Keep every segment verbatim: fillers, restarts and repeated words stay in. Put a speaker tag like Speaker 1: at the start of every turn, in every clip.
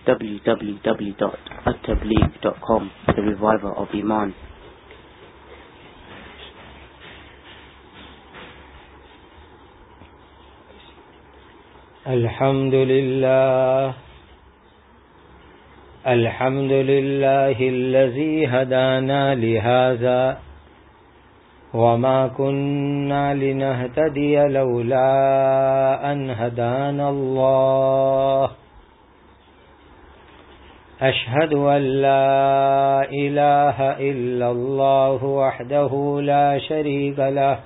Speaker 1: w w w dot at tabligh dot com, the reviver of Iman.
Speaker 2: الحمد لله الحمد لله الذي هدانا لهذا وما كنا لنهتدي لولا أن هدانا الله أشهد أن لا إله إلا الله وحده لا شريك له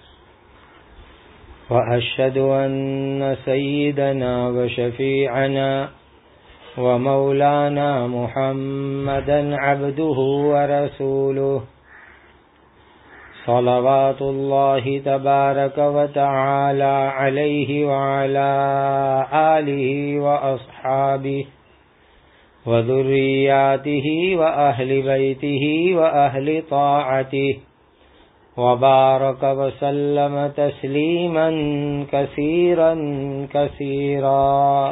Speaker 2: وأشهد أن سيدنا وشفيعنا ومولانا محمدا عبده ورسوله صلوات الله تبارك وتعالى عليه وعلى آله وأصحابه وذرياته وأهل بيته وأهل طاعته وبارك وسلم تسليما كثيرا كثيرا.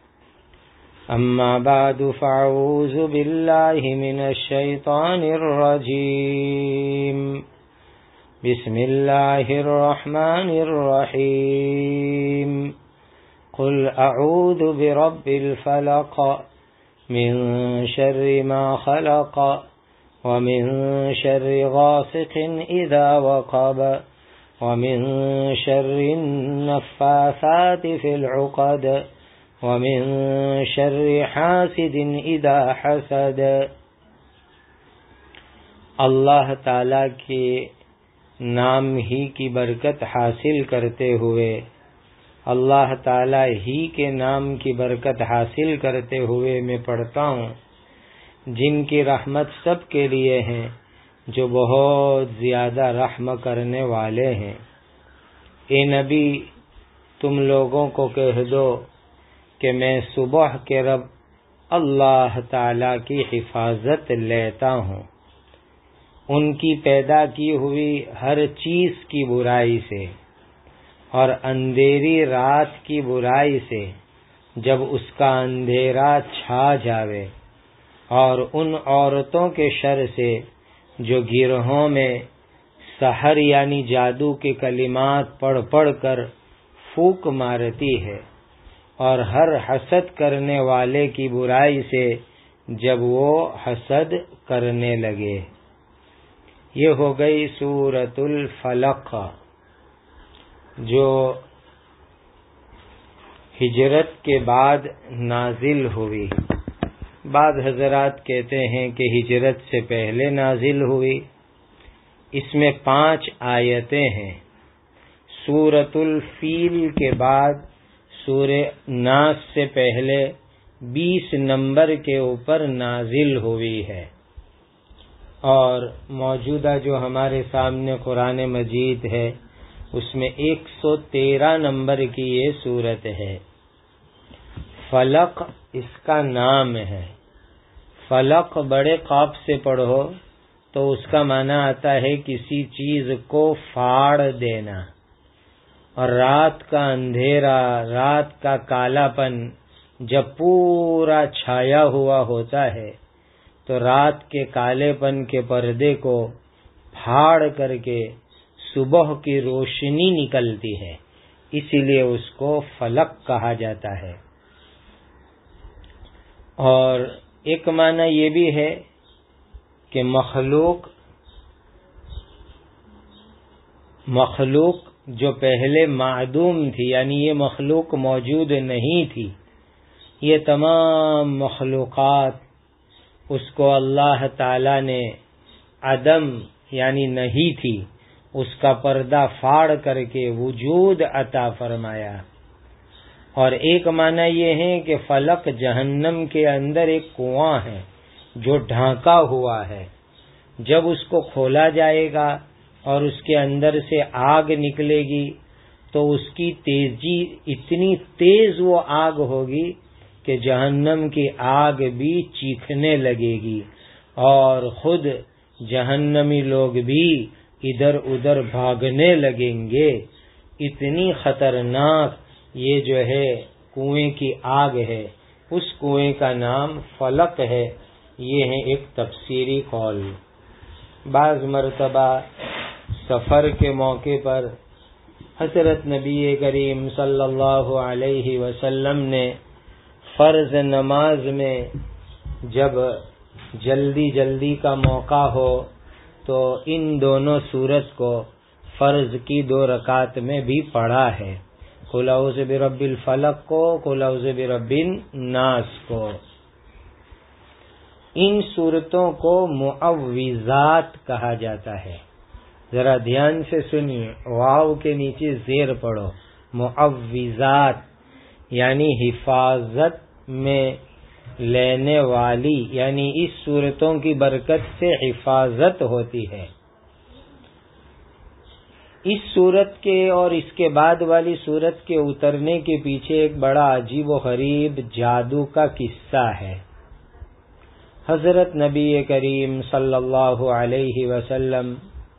Speaker 2: أما بعد فأعوذ بالله من الشيطان الرجيم. بسم الله الرحمن الرحيم. قل أعوذ برب الفلق من شر ما خلق ومن شر غاسق إذا وقب ومن شر النفاثات في العقد ومن شر حاسد اذا حسد. اللہ تعالی کے نام ہی کی برکت حاصل کرتے ہوئے اللہ تعالی ہی کے نام کی برکت حاصل کرتے ہوئے میں پڑھتا ہوں جن کی رحمت سب کے لیے ہیں جو بہت زیادہ رحم کرنے والے ہیں. اے نبی تم لوگوں کو کہہ دو کہ میں صبح کے رب اللہ تعالی کی حفاظت لیتا ہوں ان کی پیدا کی ہوئی ہر چیز کی برائی سے اور اندھیری رات کی برائی سے جب اس کا اندھیرا چھا جاوے اور ان عورتوں کے شر سے جو گروہوں میں سحر یعنی جادو کے کلمات پڑھ پڑھ کر پھونک مارتی ہے اور ہر حسد کرنے والے کی برائی سے جب وہ حسد کرنے لگے. یہ ہو گئی سورۃ الفلق جو ہجرت کے بعد نازل ہوئی. بعض حضرات کہتے ہیں کہ ہجرت سے پہلے نازل ہوئی. اس میں پانچ آیتیں ہیں. سورۃ الفیل کے بعد سورہ ناس سے پہلے بیس نمبر کے اوپر نازل ہوئی ہے اور موجودہ جو ہمارے سامنے قرآن مجید ہے اس میں ایک سو تیرہ نمبر کی یہ سورت ہے. فلق اس کا نام ہے. فلق بڑے قاف سے پڑھو تو اس کا معنی آتا ہے کسی چیز کو پھاڑ دینا. اور رات کا اندھیرا رات کا کالا پن جب پورا چھایا ہوا ہوتا ہے تو رات کے کالے پن کے پردے کو پھاڑ کر کے صبح کی روشنی نکلتی ہے اسی لیے اس کو فلق کہا جاتا ہے. اور ایک معنی یہ بھی ہے کہ مخلوق مخلوق جو پہلے معدوم تھی یعنی یہ مخلوق موجود نہیں تھی یہ تمام مخلوقات اس کو اللہ تعالی نے عدم یعنی نہیں تھی اس کا پردہ پھاڑ کر کے وجود عطا فرمایا. اور ایک معنی یہ ہے کہ فلق جہنم کے اندر ایک کنواں ہے جو ڈھانکا ہوا ہے. جب اس کو کھولا جائے گا اور اس کے اندر سے آگ نکلے گی تو اس کی تیزی اتنی تیز وہ آگ ہوگی کہ جہنم کی آگ بھی چیخنے لگے گی اور خود جہنمی لوگ بھی ادھر ادھر بھاگنے لگیں گے. اتنی خطرناک یہ جو ہے کنویں کی آگ ہے اس کنویں کا نام فلق ہے. یہ ہے ایک تفسیری قول. بعض مرتبہ سفر کے موقع پر حضرت نبی کریم صلی اللہ علیہ وسلم نے فرض نماز میں جب جلدی جلدی کا موقع ہو تو ان دونوں سورت کو فرض کی دو رکعت میں بھی پڑھا ہے. قل اعوذ برب الفلق کو، قل اعوذ برب الناس کو. ان سورتوں کو معوذات کہا جاتا ہے. ذرا دھیان سے سنیے، واو کے نیچے زیر پڑھو. معوذات یعنی حفاظت میں لینے والی، یعنی اس سورتوں کی برکت سے حفاظت ہوتی ہے. اس سورت کے اور اس کے بعد والی سورت کے اترنے کے پیچھے ایک بڑا عجیب و غریب جادو کا قصہ ہے. حضرت نبی کریم صلی اللہ علیہ وسلم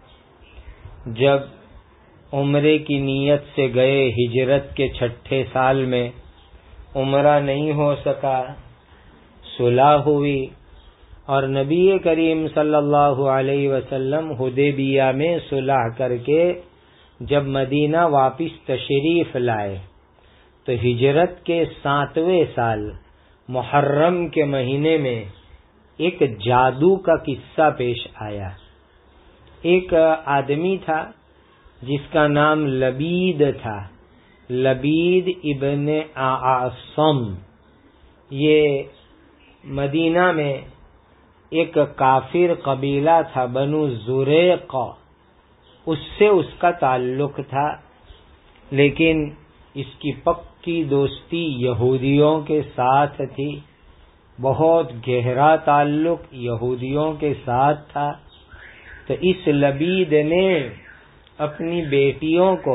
Speaker 2: جب عمرے کی نیت سے گئے، ہجرت کے چھٹے سال میں عمرہ نہیں ہو سکا، صلح ہوئی اور نبی کریم صلی اللہ علیہ وسلم حدیبیہ میں صلح کر کے جب مدینہ واپس تشریف لائے تو ہجرت کے ساتویں سال محرم کے مہینے میں ایک جادو کا قصہ پیش آیا. ایک آدمی تھا جس کا نام لبید تھا، لبید ابن اعصم. یہ مدینہ میں ایک کافر قبیلہ تھا بنو زریق، اس سے اس کا تعلق تھا، لیکن اس کی پکی دوستی یہودیوں کے ساتھ تھی. بہت گہرا تعلق یہودیوں کے ساتھ تھا. تو اس لبید نے اپنی بیٹیوں کو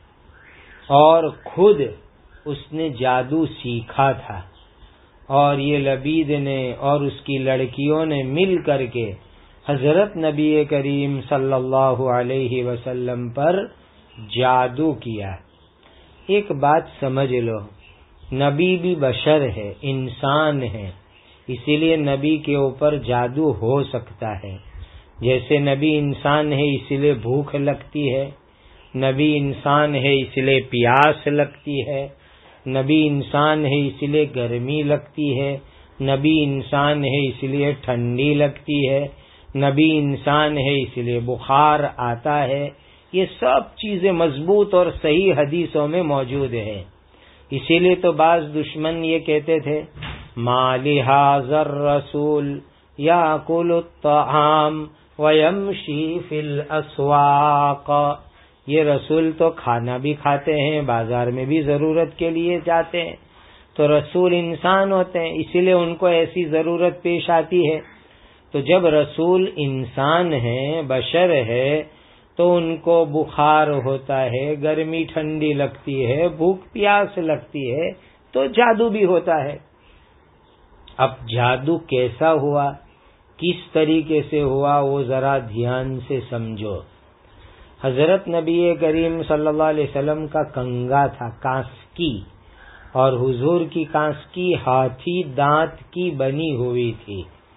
Speaker 2: اور خود اس نے جادو سیکھا تھا، اور یہ لبید نے اور اس کی لڑکیوں نے مل کر کے حضرت نبی کریم صلی اللہ علیہ وسلم پر جادو کیا. ایک بات سمجھ لو، نبی بھی بشر ہے، انسان ہے، اسی لیے نبی کے اوپر جادو ہو سکتا ہے. جیسے نبی انسان ہے اسی لیے بھوک لگتی ہے، نبی انسان ہے اسی لیے پیاس لگتی ہے، نبی انسان ہے اسی لیے گرمی لگتی ہے، نبی انسان ہے اسی لیے ٹھنڈی لگتی ہے، نبی انسان ہے اسی لیے بخار آتا ہے. یہ سب چیزیں مضبوط اور صحیح حدیثوں میں موجود ہے. اسی لیے تو بعض دشمن یہ کہتے تھے ما لہذا الرسول یاکل الطعام ویمشی فی الاسواق. یہ رسول تو کھانا بھی کھاتے ہیں، بازار میں بھی ضرورت کے لیے جاتے ہیں. تو رسول انسان ہوتے ہیں، اسی لیے ان کو ایسی ضرورت پیش آتی ہے. تو جب رسول انسان ہیں، بشر ہے، تو ان کو بخار ہوتا ہے، گرمی ٹھنڈی لگتی ہے، بھوک پیاس لگتی ہے، تو جادو بھی ہوتا ہے. اب جادو کیسا ہوا، کس طریقے سے ہوا، وہ ذرا دھیان سے سمجھو. حضرت نبی کریم صلی اللہ علیہ وسلم کا کنگا تھا، کانسکی، اور حضور کی کانسکی ہاتھی دانت کی بنی ہوئی تھی.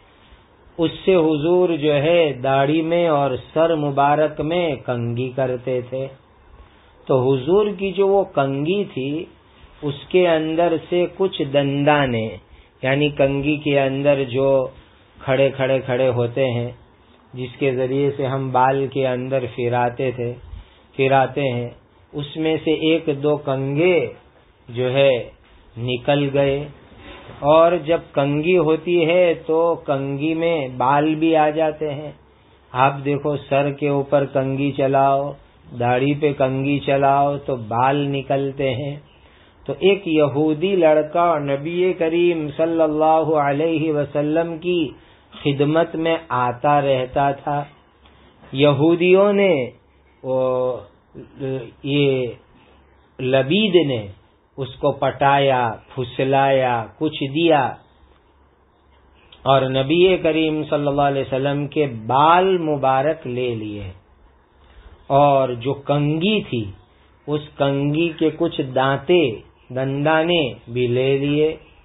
Speaker 2: اس سے حضور جو ہے داڑھی میں اور سر مبارک میں کنگھی کرتے تھے. تو حضور کی جو وہ کنگھی تھی اس کے اندر سے کچھ دندانے، یعنی کنگھی کے اندر جو کھڑے کھڑے کھڑے ہوتے ہیں جس کے ذریعے سے ہم بال کے اندر پھراتے تھے پھراتے ہیں، اس میں سے ایک دو کنگھے جو ہے نکل گئے. اور جب کنگھی ہوتی ہے تو کنگھی میں بال بھی آ جاتے ہیں. آپ دیکھو سر کے اوپر کنگھی چلاؤ، داڑھی پہ کنگھی چلاؤ تو بال نکلتے ہیں. تو ایک یہودی لڑکا نبی کریم صلی اللہ علیہ وسلم کی خدمت میں آتا رہتا تھا. یہودیوں نے یہ لبید نے اس کو پٹایا، پھسلایا، کچھ دیا، اور نبی کریم صلی اللہ علیہ وسلم کے بال مبارک لے لیے، اور جو کنگھی تھی اس کنگھی کے کچھ دانتے دندانے بھی لے لیے،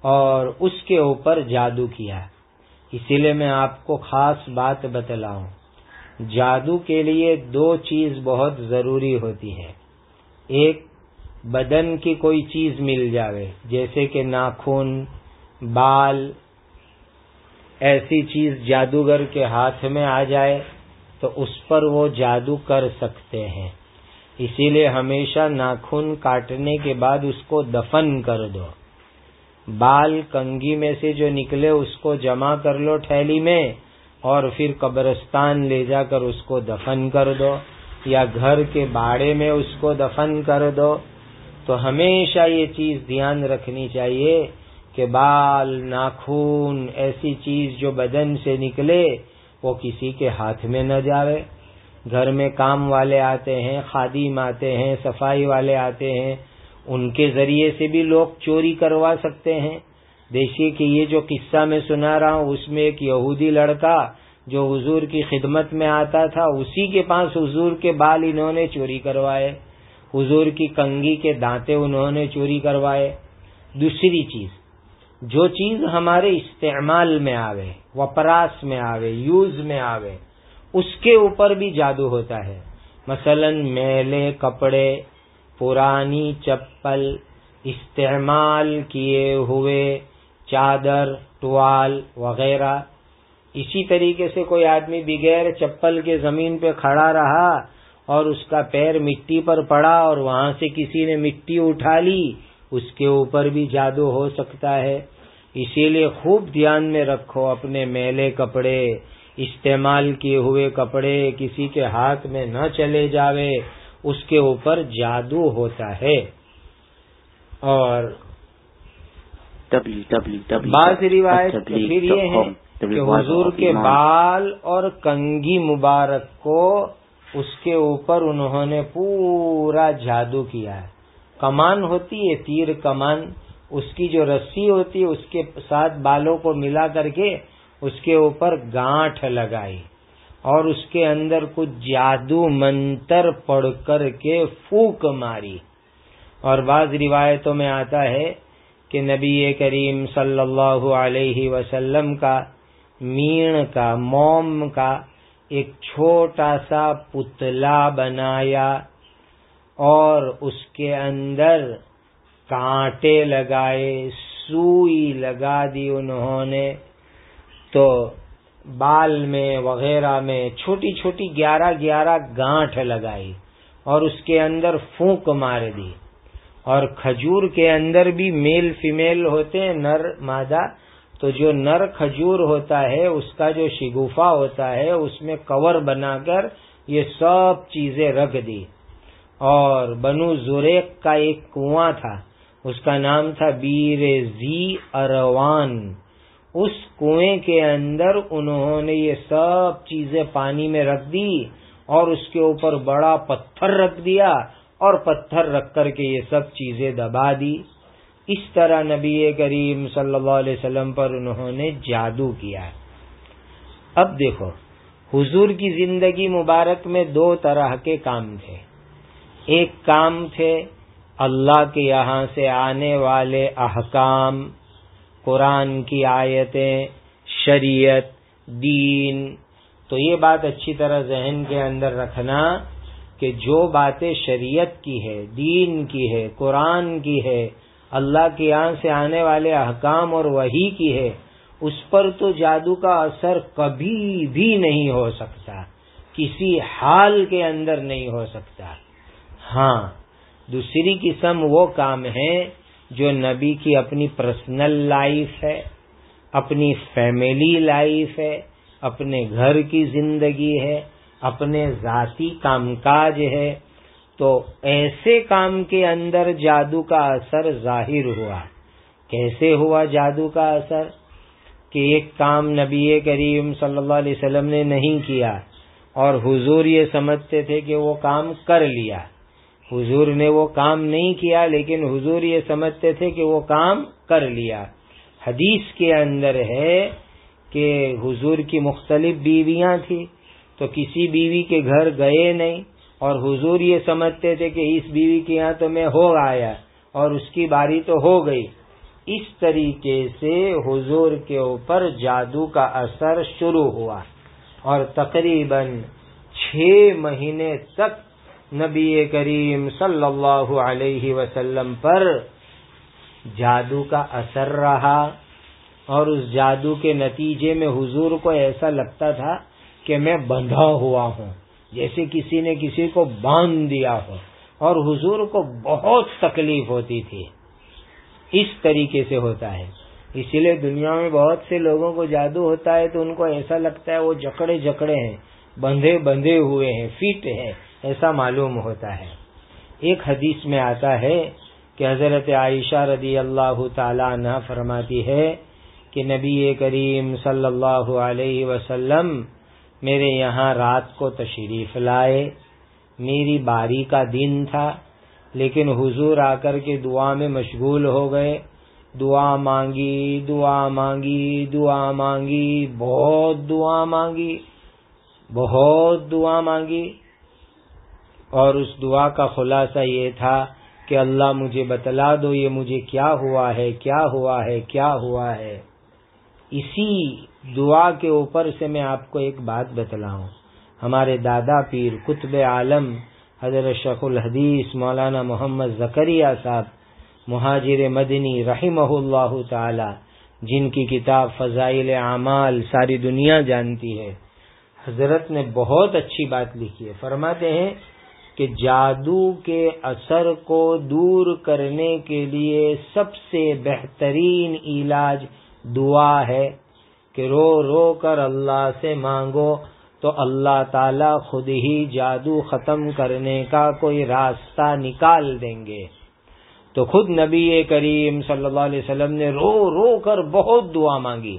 Speaker 2: اور اس کے اوپر جادو کیا. اسی لیے میں آپ کو خاص بات بتلاؤں، جادو کے لیے دو چیز بہت ضروری ہوتی ہے. ایک بدن کی کوئی چیز مل جاوے، جیسے کہ ناخن، بال، ایسی چیز جادوگر کے ہاتھ میں آ جائے تو اس پر وہ جادو کر سکتے ہیں. اسی لیے ہمیشہ ناخن کاٹنے کے بعد اس کو دفن کر دو. بال کنگھی میں سے جو نکلے اس کو جمع کر لو تھیلی میں، اور پھر قبرستان لے جا کر اس کو دفن کر دو، یا گھر کے باڑے میں اس کو دفن کر دو. تو ہمیشہ یہ چیز دھیان رکھنی چاہیے کہ بال، ناخن، ایسی چیز جو بدن سے نکلے وہ کسی کے ہاتھ میں نہ جاوے. گھر میں کام والے آتے ہیں، خادم آتے ہیں، صفائی والے آتے ہیں، ان کے ذریعے سے بھی لوگ چوری کروا سکتے ہیں. دیکھیے کہ یہ جو قصہ میں سنا رہا ہوں اس میں ایک یہودی لڑکا جو حضور کی خدمت میں آتا تھا، اسی کے پاس حضور کے بال انہوں نے چوری کروائے، حضور کی کنگھی کے دانتے انہوں نے چوری کروائے. دوسری چیز، جو چیز ہمارے استعمال میں آوے، وپراس میں آوے، یوز میں آوے، اس کے اوپر بھی جادو ہوتا ہے. مثلا میلے کپڑے، پرانی چپل، استعمال کیے ہوئے چادر، ٹوال وغیرہ. اسی طریقے سے کوئی آدمی بغیر چپل کے زمین پہ کھڑا رہا اور اس کا پیر مٹی پر پڑا اور وہاں سے کسی نے مٹی اٹھا لی، اس کے اوپر بھی جادو ہو سکتا ہے. اسی لیے خوب دھیان میں رکھو، اپنے میلے کپڑے، استعمال کیے ہوئے کپڑے کسی کے ہاتھ میں نہ چلے جاوے، اس کے اوپر جادو ہوتا ہے. اور بعض روایت پھر یہ ہے کہ حضور کے بال اور کنگھی مبارک کو اس کے اوپر انہوں نے پورا جادو کیا ہے. کمان ہوتی ہے، تیر کمان، اس کی جو رسی ہوتی ہے اس کے ساتھ بالوں کو ملا کر کے اس کے اوپر گانٹھ لگائی اور اس کے اندر کچھ جادو منتر پڑھ کر کے پھونک ماری. اور بعض روایتوں میں آتا ہے کہ نبی کریم صلی اللہ علیہ وسلم کا مین کا، موم کا ایک چھوٹا سا پتلا بنایا اور اس کے اندر کانٹے لگائے، سوئی لگا دی انہوں نے، تو بال میں وغیرہ میں چھوٹی چھوٹی گیارہ گیارہ گانٹھ لگائی اور اس کے اندر پھونک مار دی. اور کھجور کے اندر بھی میل فیمیل ہوتے ہیں، نر مادہ، تو جو نر کھجور ہوتا ہے اس کا جو شگوفہ ہوتا ہے اس میں کور بنا کر یہ سب چیزیں رکھ دی. اور بنو زریق کا ایک کنواں تھا، اس کا نام تھا بیر زی اروان. اس کنویں کے اندر انہوں نے یہ سب چیزیں پانی میں رکھ دی اور اس کے اوپر بڑا پتھر رکھ دیا اور پتھر رکھ کر کے یہ سب چیزیں دبا دی. اس طرح نبی کریم صلی اللہ علیہ وسلم پر انہوں نے جادو کیا. اب دیکھو، حضور کی زندگی مبارک میں دو طرح کے کام تھے. ایک کام تھے اللہ کے یہاں سے آنے والے احکام، قرآن کی آیتیں، شریعت، دین. تو یہ بات اچھی طرح ذہن کے اندر رکھنا کہ جو باتیں شریعت کی ہے، دین کی ہے، قرآن کی ہے، اللہ کے یہاں سے آنے والے احکام اور وحی کی ہے، اس پر تو جادو کا اثر کبھی بھی نہیں ہو سکتا، کسی حال کے اندر نہیں ہو سکتا. ہاں، دوسری قسم وہ کام ہے جو نبی کی اپنی پرسنل لائف ہے، اپنی فیملی لائف ہے، اپنے گھر کی زندگی ہے، اپنے ذاتی کام کاج ہے. تو ایسے کام کے اندر جادو کا اثر ظاہر ہوا. کیسے ہوا جادو کا اثر؟ کہ ایک کام نبی کریم صلی اللہ علیہ وسلم نے نہیں کیا اور حضور یہ سمجھتے تھے کہ وہ کام کر لیا. حضور نے وہ کام نہیں کیا لیکن حضور یہ سمجھتے تھے کہ وہ کام کر لیا. حدیث کے اندر ہے کہ حضور کی مختلف بیویاں تھیں تو کسی بیوی کے گھر گئے نہیں اور حضور یہ سمجھتے تھے کہ اس بیوی کے یہاں تو میں ہو آیا اور اس کی باری تو ہو گئی. اس طریقے سے حضور کے اوپر جادو کا اثر شروع ہوا اور تقریباً چھ مہینے تک نبی کریم صلی اللہ علیہ وسلم پر جادو کا اثر رہا، اور اس جادو کے نتیجے میں حضور کو ایسا لگتا تھا کہ میں بندھا ہوا ہوں، جیسے کسی نے کسی کو باندھ دیا ہو، اور حضور کو بہت تکلیف ہوتی تھی۔ اس طریقے سے ہوتا ہے، اسی لیے دنیا میں بہت سے لوگوں کو جادو ہوتا ہے تو ان کو ایسا لگتا ہے وہ جکڑے جکڑے ہیں، بندھے بندھے ہوئے ہیں، فٹ ہیں، ایسا معلوم ہوتا ہے۔ ایک حدیث میں آتا ہے کہ حضرت عائشہ رضی اللہ تعالی عنہا فرماتی ہے کہ نبی کریم صلی اللہ علیہ وسلم میرے یہاں رات کو تشریف لائے، میری باری کا دن تھا، لیکن حضور آ کر کے دعا میں مشغول ہو گئے، دعا مانگی دعا مانگی دعا مانگی بہت دعا مانگی بہت دعا مانگی اور اس دعا کا خلاصہ یہ تھا کہ اللہ مجھے بتلا دو یہ مجھے کیا ہوا ہے کیا ہوا ہے کیا ہوا ہے۔ اسی دعا کے اوپر سے میں آپ کو ایک بات بتلاؤں، ہمارے دادا پیر قطب عالم حضرت شیخ الحدیث مولانا محمد زکریا صاحب مہاجر مدنی رحمہ اللہ تعالی، جن کی کتاب فضائل اعمال ساری دنیا جانتی ہے، حضرت نے بہت اچھی بات لکھی ہے۔ فرماتے ہیں کہ جادو کے اثر کو دور کرنے کے لیے سب سے بہترین علاج دعا ہے کہ رو رو کر اللہ سے مانگو تو اللہ تعالی خود ہی جادو ختم کرنے کا کوئی راستہ نکال دیں گے۔ تو خود نبی کریم صلی اللہ علیہ وسلم نے رو رو کر بہت دعا مانگی،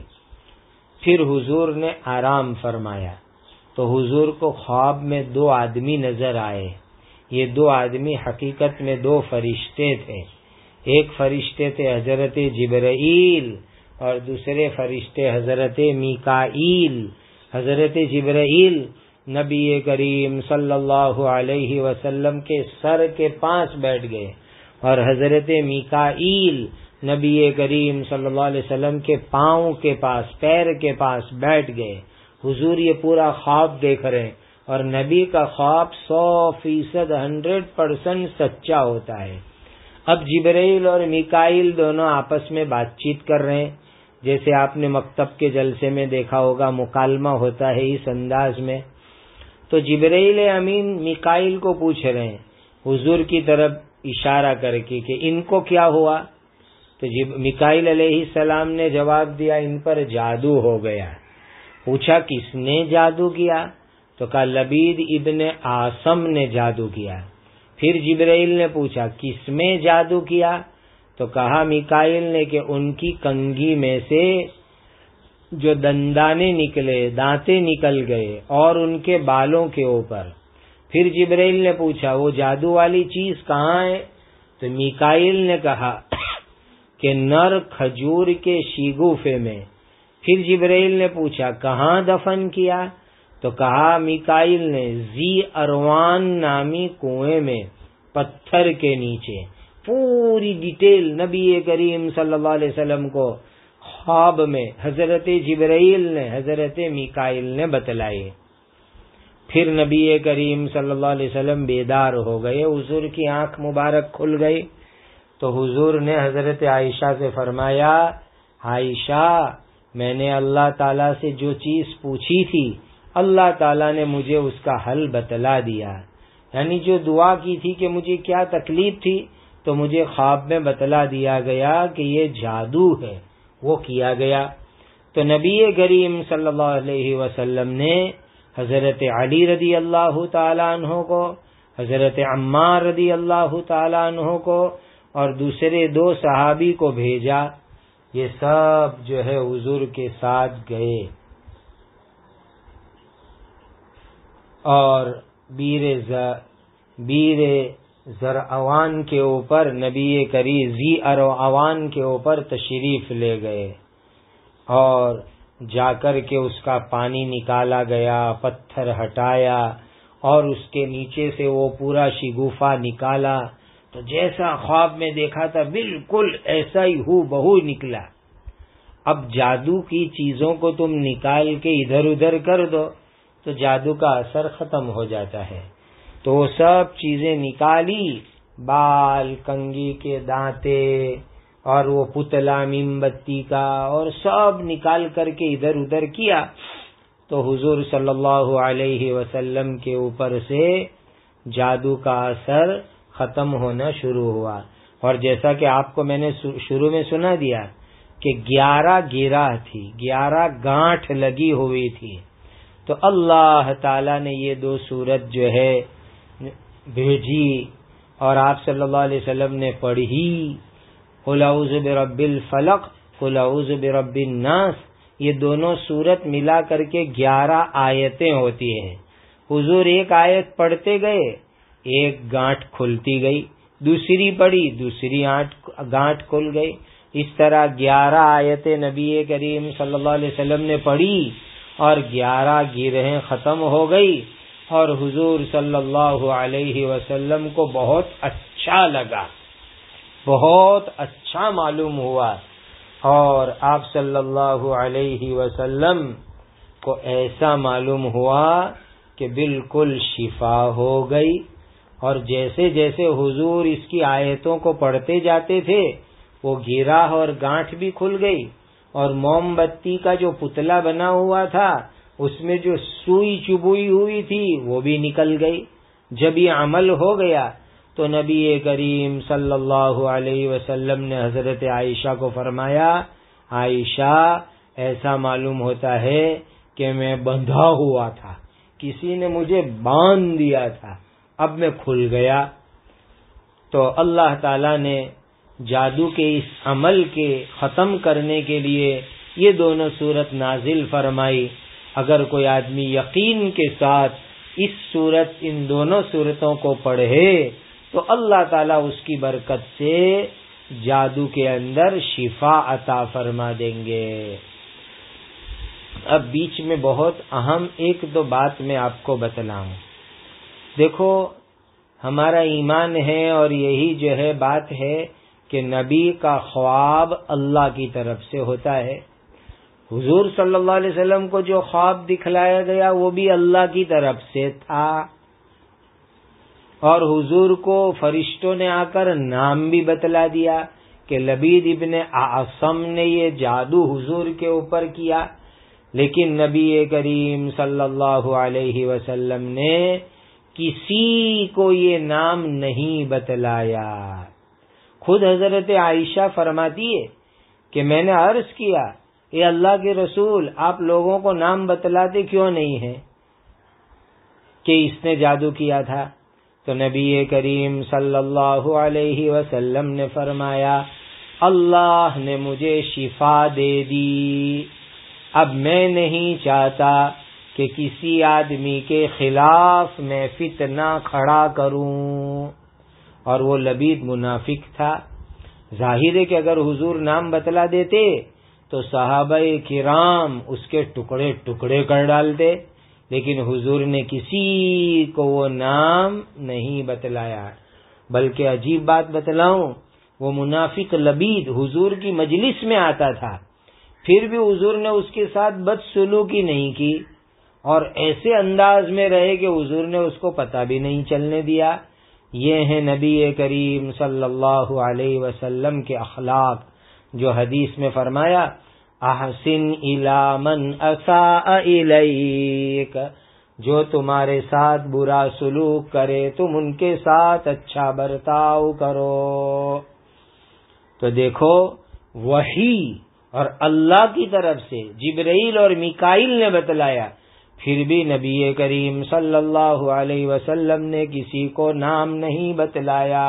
Speaker 2: پھر حضور نے آرام فرمایا تو حضور کو خواب میں دو آدمی نظر آئے۔ یہ دو آدمی حقیقت میں دو فرشتے تھے، ایک فرشتے تھے حضرت جبرائیل اور دوسرے فرشتے حضرت میکائیل۔ حضرت جبرائیل نبی کریم صلی اللہ علیہ وسلم کے سر کے پاس بیٹھ گئے اور حضرت میکائیل نبی کریم صلی اللہ علیہ وسلم کے پاؤں کے پاس پیر کے پاس بیٹھ گئے۔ حضور یہ پورا خواب دیکھ رہے ہیں، اور نبی کا خواب سو فیصد ہنڈریڈ پرسنٹ سچا ہوتا ہے۔ اب جبرائیل اور میکائیل دونوں آپس میں بات چیت کر رہے ہیں، جیسے آپ نے مکتب کے جلسے میں دیکھا ہوگا مکالمہ ہوتا ہے اس انداز میں۔ تو جبرائیل امین میکائیل کو پوچھ رہے ہیں حضور کی طرف اشارہ کر کے کہ ان کو کیا ہوا؟ تو میکائیل علیہ السلام نے جواب دیا ان پر جادو ہو گیا۔ پوچھا کس نے جادو کیا؟ تو کہا لبید ابن عاصم نے جادو کیا۔ پھر جبرائیل نے پوچھا کس میں جادو کیا؟ تو کہا میکائیل نے کہ ان کی کنگھی میں سے جو دندانے نکلے، دانتے نکل گئے اور ان کے بالوں کے اوپر۔ پھر جبرائیل نے پوچھا وہ جادو والی چیز کہاں ہے؟ تو میکائیل نے کہا کہ نر کھجور کے شیگوفے میں۔ پھر جبرائیل نے پوچھا کہاں دفن کیا؟ تو کہا میکائیل نے زی اروان نامی کنویں میں پتھر کے نیچے۔ پوری ڈیٹیل نبی کریم صلی اللہ علیہ وسلم کو خواب میں حضرت جبرائیل نے حضرت میکائیل نے بتلائی۔ پھر نبی کریم صلی اللہ علیہ وسلم بیدار ہو گئے، حضور کی آنکھ مبارک کھل گئی تو حضور نے حضرت عائشہ سے فرمایا عائشہ میں نے اللہ تعالیٰ سے جو چیز پوچھی تھی اللہ تعالیٰ نے مجھے اس کا حل بتلا دیا، یعنی جو دعا کی تھی کہ مجھے کیا تکلیف تھی تو مجھے خواب میں بتلا دیا گیا کہ یہ جادو ہے، وہ کیا گیا۔ تو نبی کریم صلی اللہ علیہ وسلم نے حضرت علی رضی اللہ تعالیٰ عنہ کو، حضرت عمار رضی اللہ تعالیٰ عنہ کو اور دوسرے دو صحابی کو بھیجا، یہ سب جو ہے حضور کے ساتھ گئے اور بیر بیر زرعوان کے اوپر نبی کریم زی اروان کے اوپر تشریف لے گئے اور جا کر کے اس کا پانی نکالا گیا، پتھر ہٹایا اور اس کے نیچے سے وہ پورا شگوفہ نکالا تو جیسا خواب میں دیکھا تھا بالکل ایسا ہی ہو بہو نکلا. اب جادو کی چیزوں کو تم نکال کے ادھر ادھر کر دو تو جادو کا اثر ختم ہو جاتا ہے. تو وہ سب چیزیں نکالی، بال، کنگھی کے دانتے اور وہ پتلا موم بتی کا، اور سب نکال کر کے ادھر ادھر کیا. تو حضور صلی اللہ علیہ وسلم کے اوپر سے جادو کا اثر ختم ہونا شروع ہوا. اور جیسا کہ آپ کو میں نے شروع میں سنا دیا کہ گیارہ گرہ تھی، گیارہ گانٹھ لگی ہوئی تھی. تو اللہ تعالی نے یہ دو سورت جو ہے بھیجی اور آپ صلی اللہ علیہ وسلم نے پڑھی. قل اعوذ برب الفلق، قل اعوذ برب الناس، یہ دونوں سورت ملا کر کے گیارہ آیتیں ہوتی ہیں. حضور ایک آیت پڑھتے گئے، ایک گانٹھ کھلتی گئی، دوسری پڑھی، دوسری گانٹھ کھل گئی. اس طرح گیارہ آیتیں نبی کریم صلی اللہ علیہ وسلم نے پڑھی اور گیارہ گرہیں ختم ہو گئی. اور حضور صلی اللہ علیہ وسلم کو بہت اچھا لگا، بہت اچھا معلوم ہوا، اور آپ صلی اللہ علیہ وسلم کو ایسا معلوم ہوا کہ بالکل شفا ہو گئی. اور جیسے جیسے حضور اس کی آیتوں کو پڑھتے جاتے تھے وہ گرہ اور گانٹھ بھی کھل گئی، اور موم بتی کا جو پتلا بنا ہوا تھا اس میں جو سوئی چبوئی ہوئی تھی وہ بھی نکل گئی. جب یہ عمل ہو گیا تو نبی کریم صلی اللہ علیہ وسلم نے حضرت عائشہ کو فرمایا، عائشہ ایسا معلوم ہوتا ہے کہ میں بندھا ہوا تھا، کسی نے مجھے باندھ دیا تھا، اب میں کھل گیا. تو اللہ تعالی نے جادو کے اس عمل کے ختم کرنے کے لیے یہ دونوں صورت نازل فرمائی. اگر کوئی آدمی یقین کے ساتھ اس صورت ان دونوں صورتوں کو پڑھے تو اللہ تعالیٰ اس کی برکت سے جادو کے اندر شفا عطا فرما دیں گے. اب بیچ میں بہت اہم ایک دو بات میں آپ کو بتلاؤں. دیکھو ہمارا ایمان ہے اور یہی جو ہے بات ہے کہ نبی کا خواب اللہ کی طرف سے ہوتا ہے. حضور صلی اللہ علیہ وسلم کو جو خواب دکھلایا گیا وہ بھی اللہ کی طرف سے تھا، اور حضور کو فرشتوں نے آ کر نام بھی بتلا دیا کہ لبید ابن اعصم نے یہ جادو حضور کے اوپر کیا. لیکن نبی کریم صلی اللہ علیہ وسلم نے کسی کو یہ نام نہیں بتلایا. خود حضرت عائشہ فرماتی ہے کہ میں نے عرض کیا، اے اللہ کے رسول، آپ لوگوں کو نام بتلاتے کیوں نہیں ہیں کہ اس نے جادو کیا تھا؟ تو نبی کریم صلی اللہ علیہ وسلم نے فرمایا، اللہ نے مجھے شفا دے دی، اب میں نہیں چاہتا کہ کسی آدمی کے خلاف میں فتنہ کھڑا کروں. اور وہ لبید منافق تھا. ظاہر ہے کہ اگر حضور نام بتلا دیتے تو صحابہ کرام اس کے ٹکڑے ٹکڑے کر ڈالتے، لیکن حضور نے کسی کو وہ نام نہیں بتلایا. بلکہ عجیب بات بتلاؤں، وہ منافق لبید حضور کی مجلس میں آتا تھا، پھر بھی حضور نے اس کے ساتھ بدسلوکی نہیں کی، اور ایسے انداز میں رہے کہ حضور نے اس کو پتہ بھی نہیں چلنے دیا. یہ ہیں نبی کریم صلی اللہ علیہ وسلم کے اخلاق، جو حدیث میں فرمایا، احسن الی من اساء الیک، جو تمہارے ساتھ برا سلوک کرے تم ان کے ساتھ اچھا برتاؤ کرو. تو دیکھو وحی اور اللہ کی طرف سے جبرائیل اور میکائیل نے بتلایا، پھر بھی نبی کریم صلی اللہ علیہ وسلم نے کسی کو نام نہیں بتلایا.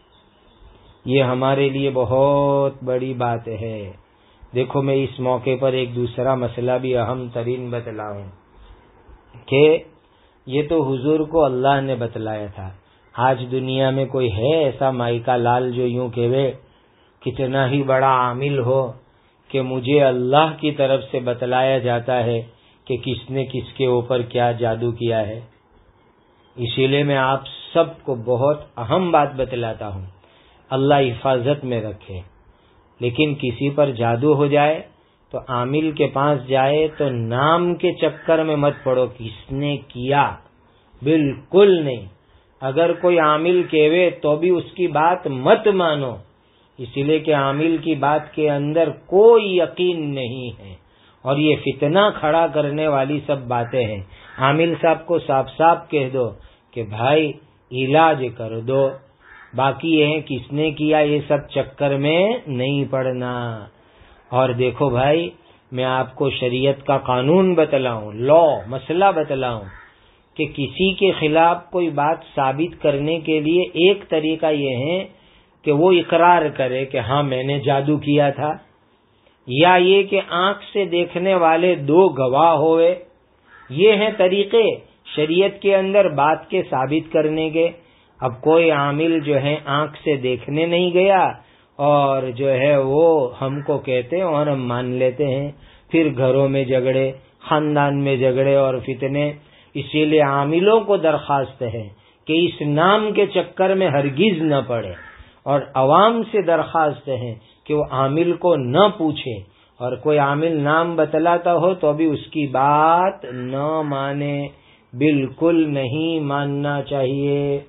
Speaker 2: یہ ہمارے لیے بہت بڑی بات ہے. دیکھو میں اس موقع پر ایک دوسرا مسئلہ بھی اہم ترین بتلاؤں کہ یہ تو حضور کو اللہ نے بتلایا تھا. آج دنیا میں کوئی ہے ایسا مائکا لال جو یوں کہے، کتنا ہی بڑا عامل ہو، کہ مجھے اللہ کی طرف سے بتلایا جاتا ہے کہ کس نے کس کے اوپر کیا جادو کیا ہے. اسی لیے میں آپ سب کو بہت اہم بات بتلاتا ہوں، اللہ حفاظت میں رکھے، لیکن کسی پر جادو ہو جائے تو عامل کے پاس جائے تو نام کے چکر میں مت پڑو کس نے کیا، بالکل نہیں۔ اگر کوئی عامل کہوے تو بھی اس کی بات مت مانو، اسی لیے کہ عامل کی بات کے اندر کوئی یقین نہیں ہے، اور یہ فتنہ کھڑا کرنے والی سب باتیں ہیں۔ عامل صاحب کو صاف صاف کہہ دو کہ بھائی علاج کر دو، باقی یہ ہے کس نے کیا یہ سب چکر میں نہیں پڑنا۔ اور دیکھو بھائی، میں آپ کو شریعت کا قانون بتلاؤں، لا مسئلہ بتلاؤں کہ کسی کے خلاف کوئی بات ثابت کرنے کے لیے ایک طریقہ یہ ہے کہ وہ اقرار کرے کہ ہاں میں نے جادو کیا تھا، یا یہ کہ آنکھ سے دیکھنے والے دو گواہ ہوئے۔ یہ ہیں طریقے شریعت کے اندر بات کے ثابت کرنے کے۔ اب کوئی عامل جو ہے آنکھ سے دیکھنے نہیں گیا اور جو ہے وہ ہم کو کہتے ہیں اور ہم مان لیتے ہیں، پھر گھروں میں جھگڑے، خاندان میں جھگڑے اور فتنے۔ اسی لیے عاملوں کو درخواست ہے کہ اس نام کے چکر میں ہرگز نہ پڑے، اور عوام سے درخواست ہے کہ وہ عامل کو نہ پوچھے، اور کوئی عامل نام بتلاتا ہو تو بھی اس کی بات نہ مانے، بالکل نہیں ماننا چاہیے۔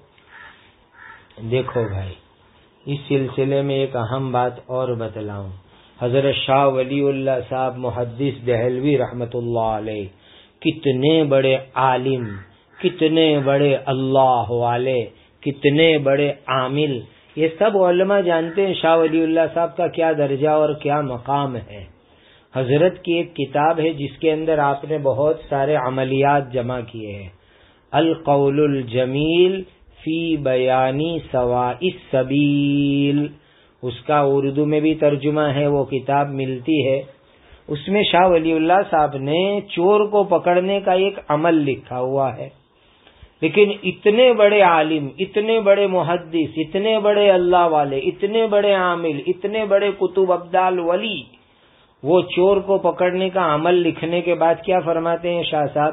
Speaker 2: دیکھو بھائی، اس سلسلے میں ایک اہم بات اور بتلاؤں۔ حضرت شاہ ولی اللہ صاحب محدث دہلوی رحمت اللہ علیہ کتنے بڑے عالم، کتنے بڑے اللہ والے، کتنے بڑے عامل، یہ سب علماء جانتے ہیں شاہ ولی اللہ صاحب کا کیا درجہ اور کیا مقام ہے۔ حضرت کی ایک کتاب ہے جس کے اندر آپ نے بہت سارے عملیات جمع کیے ہیں، القول الجمیل فی بیانی سواء السبیل، اس کا اردو میں بھی ترجمہ ہے، وہ کتاب ملتی ہے۔ اس میں شاہ ولی اللہ صاحب نے چور کو پکڑنے کا ایک عمل لکھا ہوا ہے، لیکن اتنے بڑے عالم، اتنے بڑے محدث، اتنے بڑے اللہ والے، اتنے بڑے عامل، اتنے بڑے کتب ابدال ولی، وہ چور کو پکڑنے کا عمل لکھنے کے بعد کیا فرماتے ہیں شاہ صاحب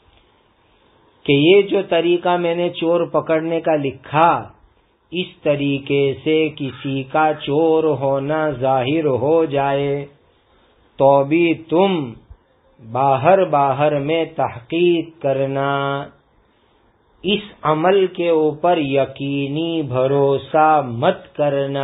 Speaker 2: کہ یہ جو طریقہ میں نے چور پکڑنے کا لکھا، اس طریقے سے کسی کا چور ہونا ظاہر ہو جائے تو بھی تم باہر باہر میں تحقیق کرنا، اس عمل کے اوپر یقینی بھروسہ مت کرنا۔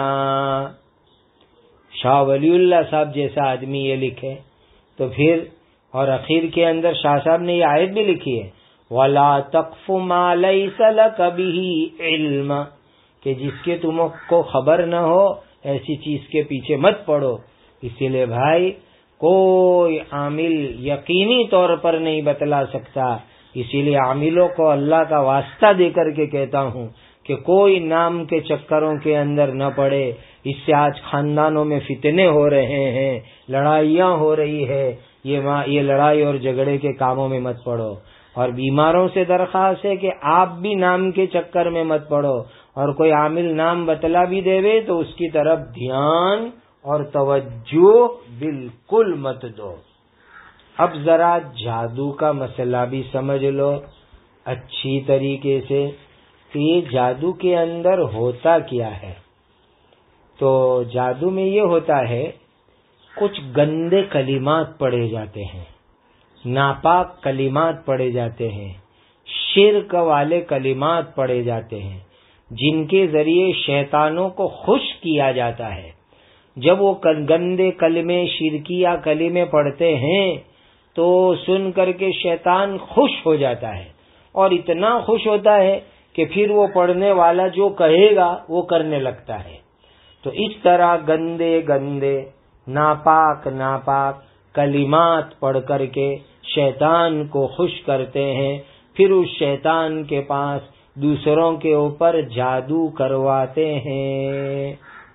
Speaker 2: شاہ ولی اللہ صاحب جیسا آدمی یہ لکھے تو پھر، اور اخیر کے اندر شاہ صاحب نے یہ آیت بھی لکھی ہے، وَلَا تَقْفُ مَا لَيْسَ لَكَ بِهِ عِلْمًا، کہ جس کے تم کو خبر نہ ہو ایسی چیز کے پیچھے مت پڑو۔ اسی لیے بھائی کوئی عامل یقینی طور پر نہیں بتلا سکتا، اسی لیے عاملوں کو اللہ کا واسطہ دے کر کے کہتا ہوں کہ کوئی نام کے چکروں کے اندر نہ پڑے۔ اس سے آج خاندانوں میں فتنے ہو رہے ہیں، لڑائیاں ہو رہی ہے، یہ یہ لڑائی اور جھگڑے کے کاموں میں مت پڑو۔ اور بیماروں سے درخواست ہے کہ آپ بھی نام کے چکر میں مت پڑو، اور کوئی عامل نام بتلا بھی دے تو اس کی طرف دھیان اور توجہ بالکل مت دو۔ اب ذرا جادو کا مسئلہ بھی سمجھ لو اچھی طریقے سے کہ یہ جادو کے اندر ہوتا کیا ہے۔ تو جادو میں یہ ہوتا ہے کچھ گندے کلمات پڑھے جاتے ہیں، ناپاک کلمات پڑھے جاتے ہیں، شرک والے کلمات پڑھے جاتے ہیں، جن کے ذریعے شیطانوں کو خوش کیا جاتا ہے۔ جب وہ گندے کلمے، شرکیہ کلمے پڑھتے ہیں تو سن کر کے شیطان خوش ہو جاتا ہے، اور اتنا خوش ہوتا ہے کہ پھر وہ پڑھنے والا جو کہے گا وہ کرنے لگتا ہے۔ تو اس طرح گندے گندے ناپاک ناپاک کلمات پڑھ کر کے شیطان کو خوش کرتے ہیں، پھر اس شیطان کے پاس دوسروں کے اوپر جادو کرواتے ہیں۔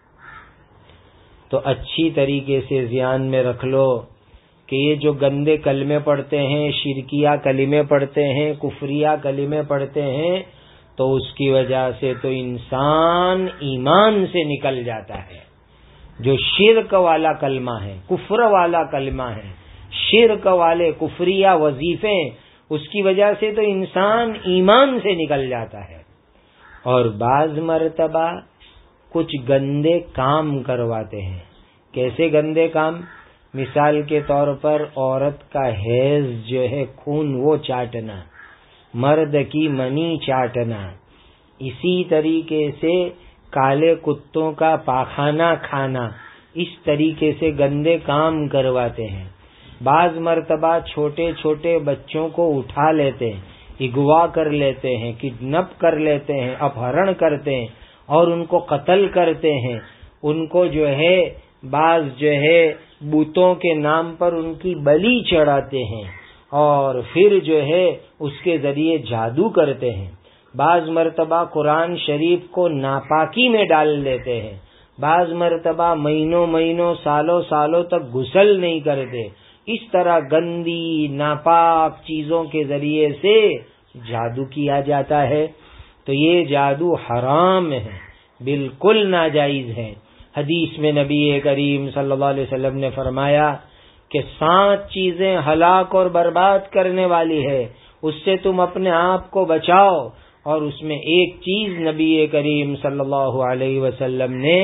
Speaker 2: تو اچھی طریقے سے ذہن میں رکھ لو کہ یہ جو گندے کلمے پڑھتے ہیں، شرکیہ کلمے پڑھتے ہیں، کفریہ کلمے پڑھتے ہیں، تو اس کی وجہ سے تو انسان ایمان سے نکل جاتا ہے۔ جو شرک والا کلمہ ہے، کفر والا کلمہ ہے، شرک والے کفریہ وظیفے، اس کی وجہ سے تو انسان ایمان سے نکل جاتا ہے۔ اور بعض مرتبہ کچھ گندے کام کرواتے ہیں. کیسے گندے کام؟ مثال کے طور پر عورت کا حیض جو ہے خون وہ چاٹنا، مرد کی منی چاٹنا، اسی طریقے سے کالے کتوں کا پاخانہ کھانا، اس طریقے سے گندے کام کرواتے ہیں. بعض مرتبہ چھوٹے چھوٹے بچوں کو اٹھا لیتے ہیں، اغوا کر لیتے ہیں، کڈنپ کر لیتے ہیں، اپہرن کرتے ہیں اور ان کو قتل کرتے ہیں. ان کو جو ہے بعض جو ہے بتوں کے نام پر ان کی بلی چڑھاتے ہیں اور پھر جو ہے اس کے ذریعے جادو کرتے ہیں. بعض مرتبہ قرآن شریف کو ناپاکی میں ڈال دیتے ہیں. بعض مرتبہ مہینوں مہینوں سالوں سالوں تک غسل نہیں کرتے. اس طرح گندی ناپاک چیزوں کے ذریعے سے جادو کیا جاتا ہے. تو یہ جادو حرام ہے، بالکل ناجائز ہے. حدیث میں نبی کریم صلی اللہ علیہ وسلم نے فرمایا کہ سات چیزیں ہلاک اور برباد کرنے والی ہے، اس سے تم اپنے آپ کو بچاؤ. اور اس میں ایک چیز نبی کریم صلی اللہ علیہ وسلم نے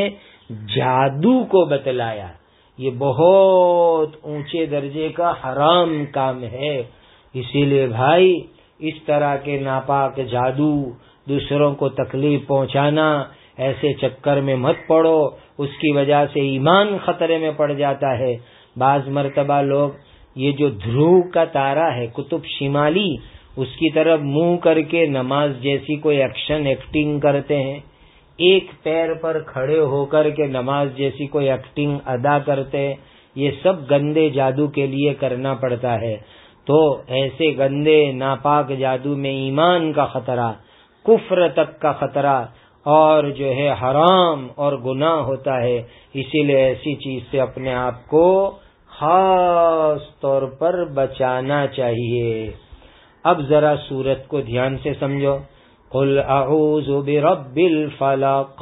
Speaker 2: جادو کو بتلایا. یہ بہت اونچے درجے کا حرام کام ہے. اسی لیے بھائی اس طرح کے ناپاک جادو، دوسروں کو تکلیف پہنچانا، ایسے چکر میں مت پڑو، اس کی وجہ سے ایمان خطرے میں پڑ جاتا ہے. بعض مرتبہ لوگ یہ جو دھرو کا تارا ہے قطب شمالی، اس کی طرف منہ کر کے نماز جیسی کوئی ایکشن ایکٹنگ کرتے ہیں. ایک پیر پر کھڑے ہو کر کے نماز جیسی کوئی ایکٹنگ ادا کرتے ہیں. یہ سب گندے جادو کے لیے کرنا پڑتا ہے. تو ایسے گندے ناپاک جادو میں ایمان کا خطرہ، کفر تک کا خطرہ اور جو ہے حرام اور گناہ ہوتا ہے. اسی لیے ایسی چیز سے اپنے آپ کو خاص طور پر بچانا چاہیے. اب ذرا سورت کو دھیان سے سمجھو. قل اعوذ برب الفلق.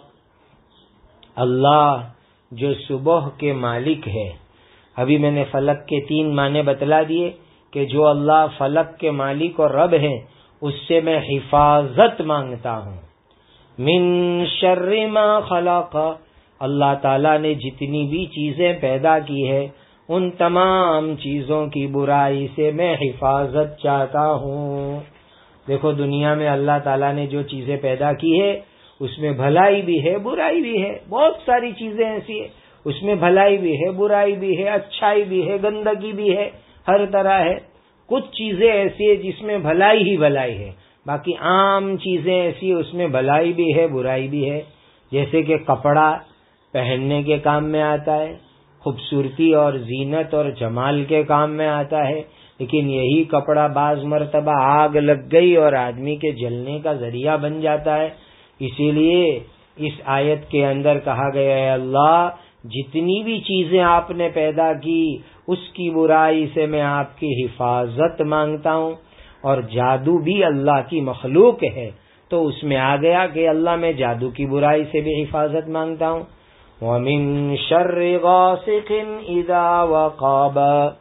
Speaker 2: اللہ جو صبح کے مالک ہے. ابھی میں نے فلک کے تین معنی بتلا دیے کہ جو اللہ فلک کے مالک اور رب ہیں اس سے میں حفاظت مانگتا ہوں. من شر ما خلق. اللہ تعالیٰ نے جتنی بھی چیزیں پیدا کی ہے ان تمام چیزوں کی برائی سے میں حفاظت چاہتا ہوں. دیکھو دنیا میں اللہ تعالیٰ نے جو چیزیں پیدا کی ہے اس میں بھلائی بھی ہے، برائی بھی ہے. بہت ساری چیزیں ایسی ہیں اس میں بھلائی بھی ہے، برائی بھی ہے، اچھائی بھی ہے، گندگی بھی ہے، ہر طرح ہے. کچھ چیزیں ایسی ہیں جس میں بھلائی ہی بھلائی ہے، باقی عام چیزیں ایسی اس میں بھلائی بھی ہے، برائی بھی ہے. جیسے کہ کپڑا پہننے کے کام میں آتا ہے، خوبصورتی اور زینت اور جمال کے کام میں آتا ہے، لیکن یہی کپڑا بعض مرتبہ آگ لگ گئی اور آدمی کے جلنے کا ذریعہ بن جاتا ہے. اسی لیے اس آیت کے اندر کہا گیا ہے اللہ جتنی بھی چیزیں آپ نے پیدا کی اس کی برائی سے میں آپ کی حفاظت مانگتا ہوں. اور جادو بھی اللہ کی مخلوق ہے تو اس میں آ گیا کہ اللہ میں جادو کی برائی سے بھی حفاظت مانگتا ہوں. وَمِن شَرِّ غَاسِقٍ إِذَا وَقَبَ.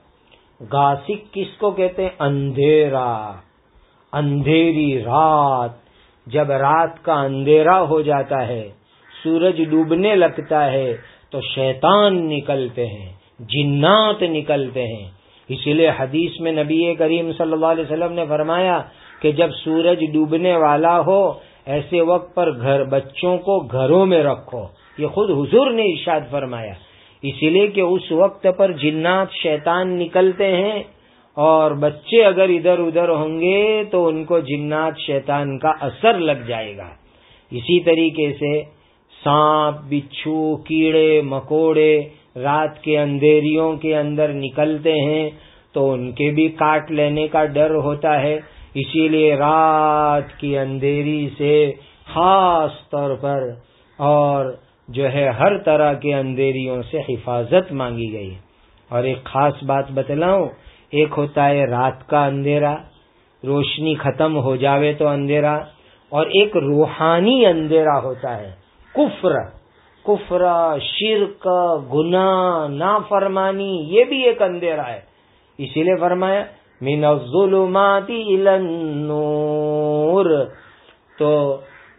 Speaker 2: غاسق کس کو کہتے ہیں؟ اندھیرا، اندھیری رات. جب رات کا اندھیرا ہو جاتا ہے، سورج ڈوبنے لگتا ہے تو شیطان نکلتے ہیں، جنات نکلتے ہیں. اسی لیے حدیث میں نبی کریم صلی اللہ علیہ وسلم نے فرمایا کہ جب سورج ڈوبنے والا ہو ایسے وقت پر گھر بچوں کو گھروں میں رکھو. یہ خود حضور نے ارشاد فرمایا. اسی لیے کہ اس وقت پر جنات شیطان نکلتے ہیں اور بچے اگر ادھر ادھر ہوں گے تو ان کو جنات شیطان کا اثر لگ جائے گا. اسی طریقے سے سانپ، بچھو، کیڑے مکوڑے رات کے اندھیریوں کے اندر نکلتے ہیں تو ان کے بھی کاٹ لینے کا ڈر ہوتا ہے. اسی لیے رات کی اندھیری سے خاص طور پر اور جو ہے ہر طرح کے اندھیریوں سے حفاظت مانگی گئی. اور ایک خاص بات بتلاؤں، ایک ہوتا ہے رات کا اندھیرا، روشنی ختم ہو جاوے تو اندھیرا، اور ایک روحانی اندھیرا ہوتا ہے کفر کفر شرک، گناہ، نافرمانی، یہ بھی ایک اندھیرا ہے. اسی لیے فرمایا من الظلمات الی النور. تو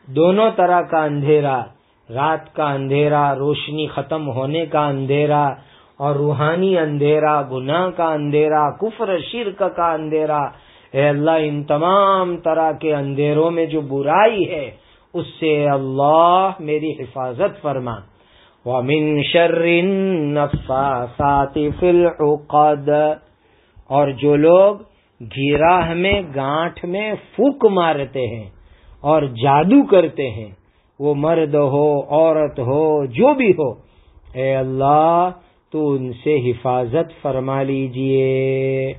Speaker 2: دونوں طرح کا اندھیرا، رات کا اندھیرا، روشنی ختم ہونے کا اندھیرا، اور روحانی اندھیرا، گناہ کا اندھیرا، کفر شرک کا اندھیرا، اے اللہ ان تمام طرح کے اندھیروں میں جو برائی ہے اس سے اللہ میری حفاظت فرما۔ وَمِن شَرِّ النَّفَّاثَاتِ فِي الْعُقَدِ، اور جو لوگ گھیراہ میں گانٹھ میں پھونک مارتے ہیں اور جادو کرتے ہیں، وہ مرد ہو عورت ہو جو بھی ہو، اے اللہ تو ان سے حفاظت فرما لیجئے۔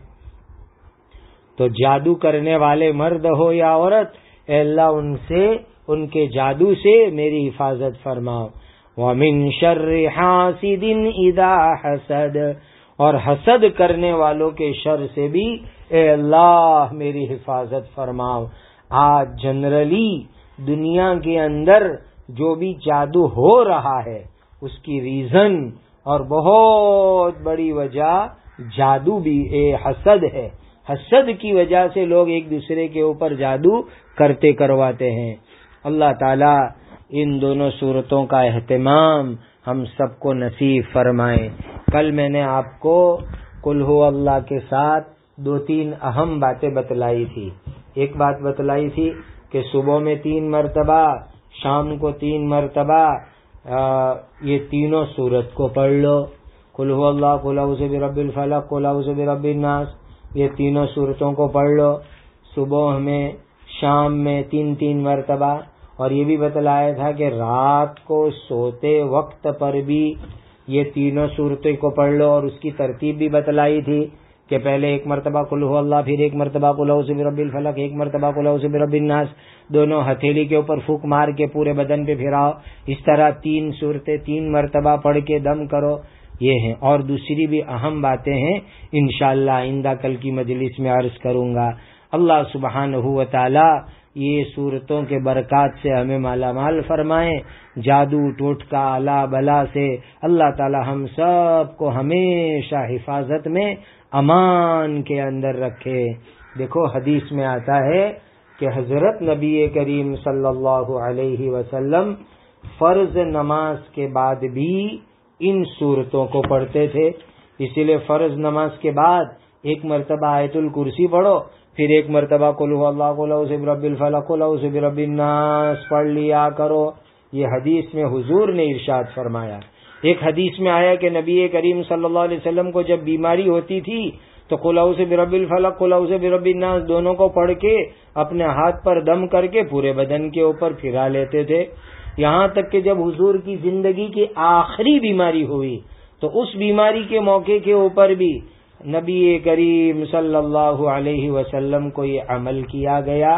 Speaker 2: تو جادو کرنے والے مرد ہو یا عورت، اے اللہ ان سے، ان کے جادو سے میری حفاظت فرماؤ۔ وَمِن شَرِّ حَاسِدٍ إِذَا حَسَدَ، اور حسد کرنے والوں کے شر سے بھی اے اللہ میری حفاظت فرماؤ۔ آج جنرلی دنیا کے اندر جو بھی جادو ہو رہا ہے اس کی ریزن اور بہت بڑی وجہ جادو بھی اے حسد ہے۔ حسد کی وجہ سے لوگ ایک دوسرے کے اوپر جادو کرتے کرواتے ہیں۔ اللہ تعالی ان دونوں صورتوں کا اہتمام ہم سب کو نصیب فرمائے۔ کل میں نے آپ کو قل ہو اللہ کے ساتھ دو تین اہم باتیں بتلائی تھی۔ ایک بات بتلائی تھی کہ صبح میں تین مرتبہ، شام کو تین مرتبہ یہ تینوں سورت کو پڑھ لو، قل ہو اللہ، قل اعوذ برب الفلق، قل اعوذ برب الناس، یہ تینوں سورتوں کو پڑھ لو صبح میں شام میں تین تین مرتبہ۔ اور یہ بھی بتلایا تھا کہ رات کو سوتے وقت پر بھی یہ تینوں صورتیں کو پڑھ لو، اور اس کی ترتیب بھی بتلائی تھی کہ پہلے ایک مرتبہ قل ہو اللہ، پھر ایک مرتبہ قل اعوذ برب الفلق، ایک مرتبہ قل اعوذ برب الناس، دونوں ہتھیلی کے اوپر پھونک مار کے پورے بدن پہ پھراؤ۔ اس طرح تین صورتیں تین مرتبہ پڑھ کے دم کرو، یہ ہیں۔ اور دوسری بھی اہم باتیں ہیں، انشاءاللہ آئندہ کل کی مجلس میں عرض کروں گا۔ اللہ سبحانہ و تعالی یہ صورتوں کے برکات سے ہمیں مالا مال فرمائیں، جادو ٹوٹکا آلا بلا سے اللہ تعالی ہم سب کو ہمیشہ حفاظت میں امان کے اندر رکھے۔ دیکھو حدیث میں آتا ہے کہ حضرت نبی کریم صلی اللہ علیہ وسلم فرض نماز کے بعد بھی ان صورتوں کو پڑھتے تھے، اسی لیے فرض نماز کے بعد ایک مرتبہ آیت الکرسی پڑھو، پھر ایک مرتبہ قل هو اللہ، قل اعوذ برب الفلق، قل اعوذ برب الناس پڑھ لیا کرو۔ یہ حدیث میں حضور نے ارشاد فرمایا۔ ایک حدیث میں آیا کہ نبی کریم صلی اللہ علیہ وسلم کو جب بیماری ہوتی تھی تو قل اعوذ برب الفلق، قل اعوذ برب الناس دونوں کو پڑھ کے اپنے ہاتھ پر دم کر کے پورے بدن کے اوپر پھرا لیتے تھے، یہاں تک کہ جب حضور کی زندگی کی آخری بیماری ہوئی تو اس بیماری کے موقع کے اوپر بھی نبی کریم صلی اللہ علیہ وسلم کو یہ عمل کیا گیا۔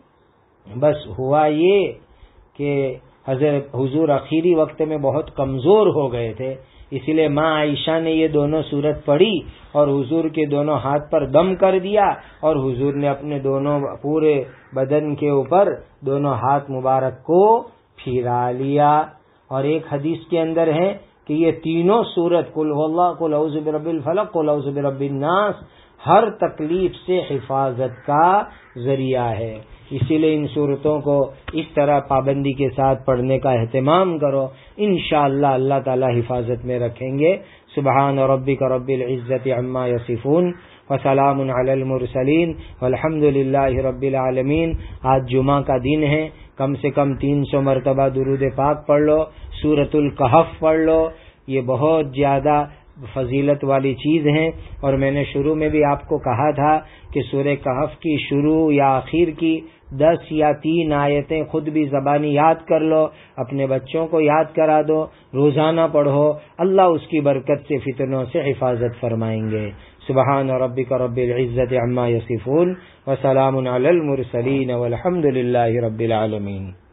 Speaker 2: بس ہوا یہ کہ حضرت حضور اخیری وقت میں بہت کمزور ہو گئے تھے، اسی لیے ماں عائشہ نے یہ دونوں صورت پڑھی اور حضور کے دونوں ہاتھ پر دم کر دیا، اور حضور نے اپنے دونوں پورے بدن کے اوپر دونوں ہاتھ مبارک کو پھیرا لیا۔ اور ایک حدیث کے اندر ہے کہ یہ تینوں صورت قل هو اللہ، قل اعوذ برب الفلق، قل اعوذ برب الناس ہر تکلیف سے حفاظت کا ذریعہ ہے، اسی لیے ان صورتوں کو اس طرح پابندی کے ساتھ پڑھنے کا اہتمام کرو، انشاءاللہ اللہ تعالی حفاظت میں رکھیں گے۔ سبحان ربک رب العزت عما یصفون وسلام علی المرسلین والحمد للہ رب العالمین۔ آج جمعہ کا دن ہے، کم سے کم تین سو مرتبہ درود پاک پڑھ لو، سورۃ الکہف پڑھ لو، یہ بہت زیادہ فضیلت والی چیز ہیں۔ اور میں نے شروع میں بھی آپ کو کہا تھا کہ سورہ کہف کی شروع یا آخر کی دس یا تین آیتیں خود بھی زبانی یاد کر لو، اپنے بچوں کو یاد کرا دو، روزانہ پڑھو، اللہ اس کی برکت سے فتنوں سے حفاظت فرمائیں گے۔ سبحان ربک رب العزت عما یصفون وسلام علی المرسلین والحمد للہ رب العالمین۔